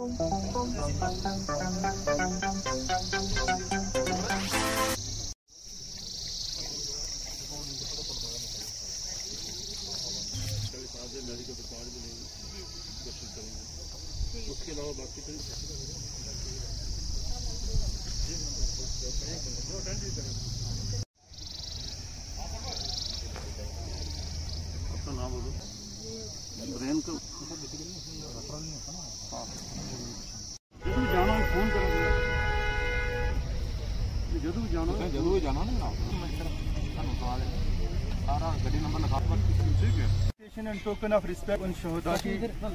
उसके अलावा बाकी अपना नाम बोलो। ब्रेन को जाना फोन करो, जदू जाना ना सारा गड्डी नंबर लिखा ठीक है। and token of respect on शोहदा की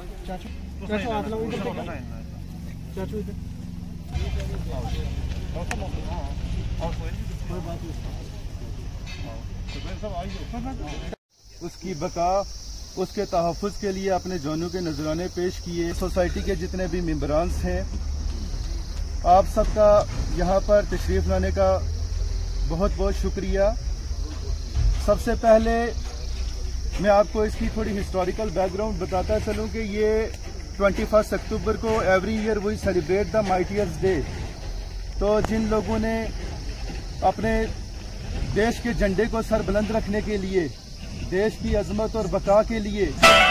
उसकी बका उसके तहफ़्फ़ुज़ के लिए अपने जानों के नजराने पेश किए। सोसाइटी के जितने भी मेंबरान हैं, आप सबका यहाँ पर तशरीफ़ लाने का बहुत बहुत शुक्रिया। सबसे पहले मैं आपको इसकी थोड़ी हिस्टोरिकल बैकग्राउंड बताता चलूं कि ये 21 अक्टूबर को every year we celebrate the martyrs day. तो जिन लोगों ने अपने देश के झंडे को सर बुलंद रखने के लिए, देश की अजमत और बका के लिए,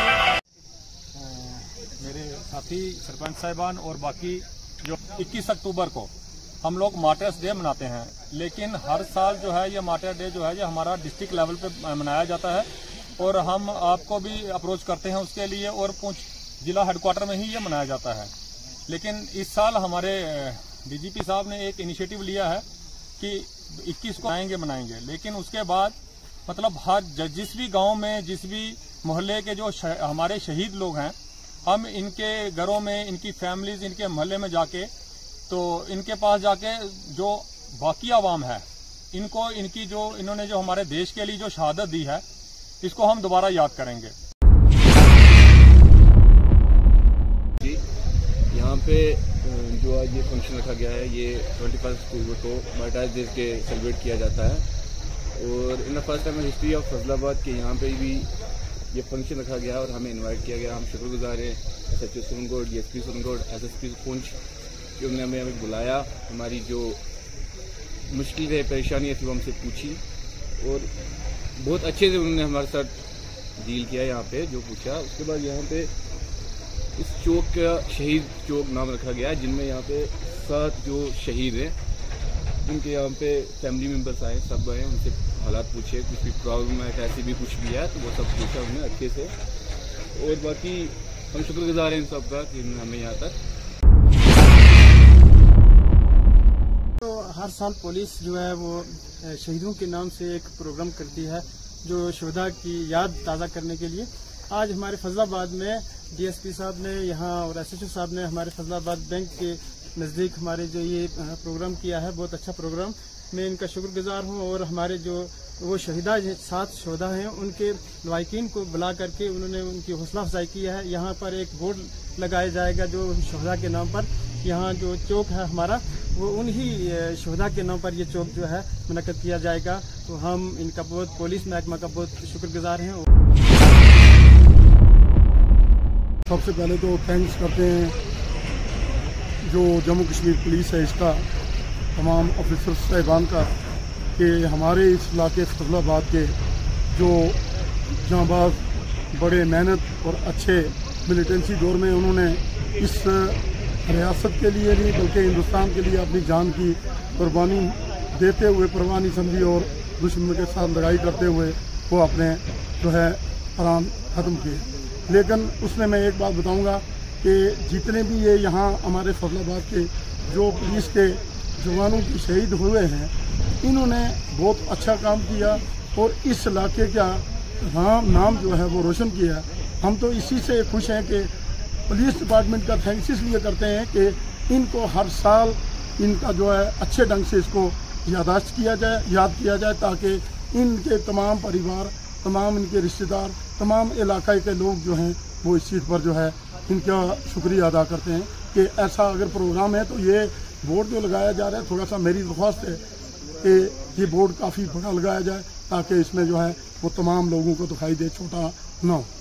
मेरे साथी सरपंच साहिबान और बाकी जो 21 अक्टूबर को हम लोग मार्टर्स डे मनाते हैं, लेकिन हर साल जो है ये मार्टर डे जो है ये हमारा डिस्ट्रिक्ट लेवल पे मनाया जाता है और हम आपको भी अप्रोच करते हैं उसके लिए, और पुंछ जिला हेडक्वार्टर में ही ये मनाया जाता है। लेकिन इस साल हमारे डीजीपी साहब ने एक इनिशिएटिव लिया है कि 21 को मनाएंगे, लेकिन उसके बाद मतलब हर जिस भी गांव में, जिस भी मोहल्ले के जो हमारे शहीद लोग हैं, हम इनके घरों में, इनकी फैमिलीज, इनके मोहल्ले में जाके, तो इनके पास जाके जो बाकी आवाम है, इनको इनकी जो इन्होंने जो हमारे देश के लिए जो शहादत दी है, इसको हम दोबारा याद करेंगे। जी, यहाँ पे जो आज ये फंक्शन रखा गया है, ये 21 अक्टूबर को मार्टर्स डे के सेलिब्रेट किया जाता है। और in the first time history of Faisalabad के यहाँ पे भी ये फंक्शन रखा गया और हमें इनवाइट किया गया। हम शुक्रगुजार हैं SHO Surankote, DSP Surankote, SSP Poonch कि उन्होंने हमें बुलाया, हमारी जो मुश्किल है, परेशानी थी, वो हमसे पूछी और बहुत अच्छे से उन्होंने हमारे साथ डील किया यहाँ पे जो पूछा। उसके बाद यहाँ पे इस चौक का शहीद चौक नाम रखा गया है, जिनमें यहाँ पे 7 जो शहीद हैं, जिनके यहाँ पे फैमिली मेम्बर्स आए, सब आए, उनसे हालात पूछे, कुछ भी प्रॉब्लम है, कैसे भी कुछ भी है, तो वो सब पूछा उन्होंने अच्छे से। और बाकी हम शुक्रगुजार हैं इन सब का कि हमें यहाँ तक। तो हर साल पुलिस जो है वो शहीदों के नाम से एक प्रोग्राम करती है जो शोहदा की याद ताज़ा करने के लिए। आज हमारे फजलाबाद में DSP साहब ने यहाँ और SHO साहब ने हमारे फजलाबाद बैंक के नज़दीक हमारे जो ये प्रोग्राम किया है, बहुत अच्छा प्रोग्राम। मैं इनका शुक्रगुजार हूँ। और हमारे जो वो शहीदा 7 शोहदा हैं, उनके लवाकिन को बुला करके उन्होंने उनकी हौसला अफजाई की है। यहाँ पर एक बोर्ड लगाया जाएगा जो शोहदा के नाम पर, यहाँ जो चौक है हमारा, वो उन्हीं शोहदा के नाम पर ये चौक जो है मुनक्कद किया जाएगा। तो हम इनका बहुत, पुलिस महकमा का बहुत शुक्रगुजार हैं। सबसे पहले तो थैंक्स करते हैं जो जम्मू कश्मीर पुलिस है, इसका तमाम ऑफिसर्स साहिबान का, कि हमारे इस इलाके फैसलाबाद के जो जांबाज, बड़े मेहनत और अच्छे मिलिटेंसी दौर में उन्होंने इस रियासत के लिए नहीं बल्कि हिंदुस्तान के लिए अपनी जान की कुर्बानी देते हुए परवाह नहीं समझी और दुश्मन के साथ लड़ाई करते हुए वो अपने जो है प्राण ख़त्म किए। लेकिन उसमें मैं एक बात बताऊंगा कि जितने भी ये यहाँ हमारे फैसलाबाद के जो पुलिस के जवानों की शहीद हुए हैं, इन्होंने बहुत अच्छा काम किया और इस इलाके का नाम जो है वो रोशन किया। हम तो इसी से खुश हैं कि पुलिस डिपार्टमेंट का थैंक्स इसलिए करते हैं कि इनको हर साल इनका जो है अच्छे ढंग से इसको याद किया जाए, ताकि इनके तमाम परिवार, तमाम इनके रिश्तेदार, तमाम इलाके के लोग जो हैं वो इस चीज़ पर जो है इनका शुक्रिया अदा करते हैं कि ऐसा अगर प्रोग्राम है। तो ये बोर्ड जो लगाया जा रहा है, थोड़ा सा मेरी दरख्वास्त है कि ये बोर्ड काफ़ी बड़ा लगाया जाए ताकि इसमें जो है वो तमाम लोगों को दिखाई दे, छोटा ना हो।